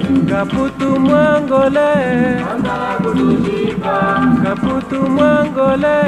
Kaputu Mangole, Kaputu Mangole,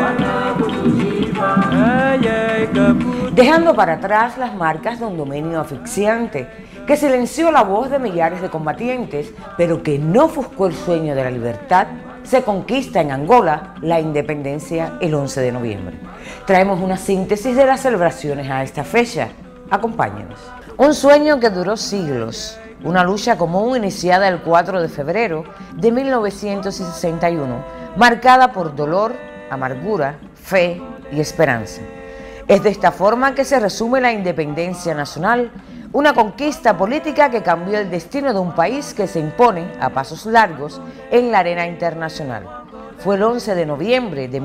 ay, ay, Kaputu. Dejando para atrás las marcas de un dominio asfixiante que silenció la voz de millares de combatientes, pero que no ofuscó el sueño de la libertad, se conquista en Angola la independencia el 11 de noviembre. Traemos una síntesis de las celebraciones a esta fecha. Acompáñenos. Un sueño que duró siglos, una lucha común iniciada el 4 de febrero de 1961, marcada por dolor, amargura, fe y esperanza. Es de esta forma que se resume la independencia nacional, una conquista política que cambió el destino de un país que se impone a pasos largos en la arena internacional. Fue el 11 de noviembre de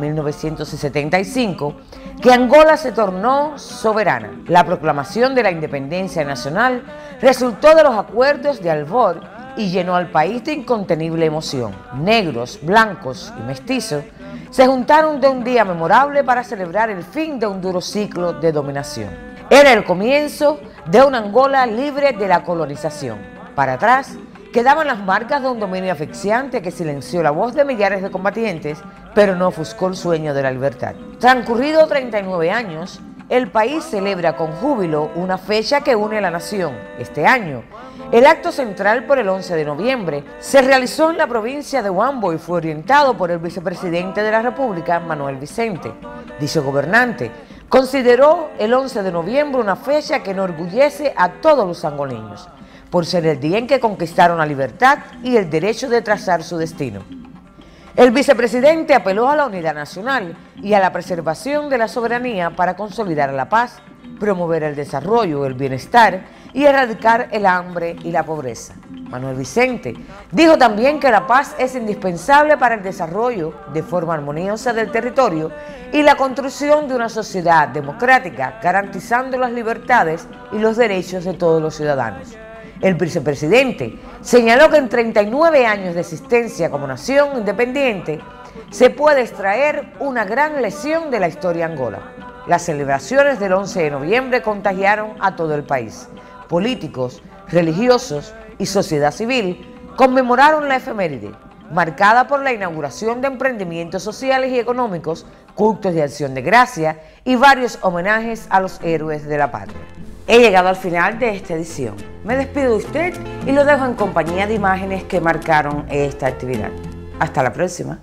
1975 que Angola se tornó soberana. La proclamación de la independencia nacional resultó de los acuerdos de Albor y llenó al país de incontenible emoción. Negros, blancos y mestizos se juntaron de un día memorable para celebrar el fin de un duro ciclo de dominación. Era el comienzo de una Angola libre de la colonización. Para atrás quedaban las marcas de un dominio asfixiante que silenció la voz de millares de combatientes, pero no ofuscó el sueño de la libertad. Transcurridos 39 años, el país celebra con júbilo una fecha que une a la nación. Este año, el acto central por el 11 de noviembre se realizó en la provincia de Huambo y fue orientado por el vicepresidente de la República, Manuel Vicente. Dicho gobernante consideró el 11 de noviembre una fecha que enorgullece a todos los angoleños, por ser el día en que conquistaron la libertad y el derecho de trazar su destino. El vicepresidente apeló a la unidad nacional y a la preservación de la soberanía para consolidar la paz, promover el desarrollo, el bienestar y erradicar el hambre y la pobreza. Manuel Vicente dijo también que la paz es indispensable para el desarrollo de forma armoniosa del territorio y la construcción de una sociedad democrática, garantizando las libertades y los derechos de todos los ciudadanos. El vicepresidente señaló que en 39 años de existencia como nación independiente se puede extraer una gran lección de la historia de Angola. Las celebraciones del 11 de noviembre contagiaron a todo el país. Políticos, religiosos y sociedad civil conmemoraron la efeméride, marcada por la inauguración de emprendimientos sociales y económicos, cultos de acción de gracia y varios homenajes a los héroes de la patria. He llegado al final de esta edición. Me despido de usted y lo dejo en compañía de imágenes que marcaron esta actividad. Hasta la próxima.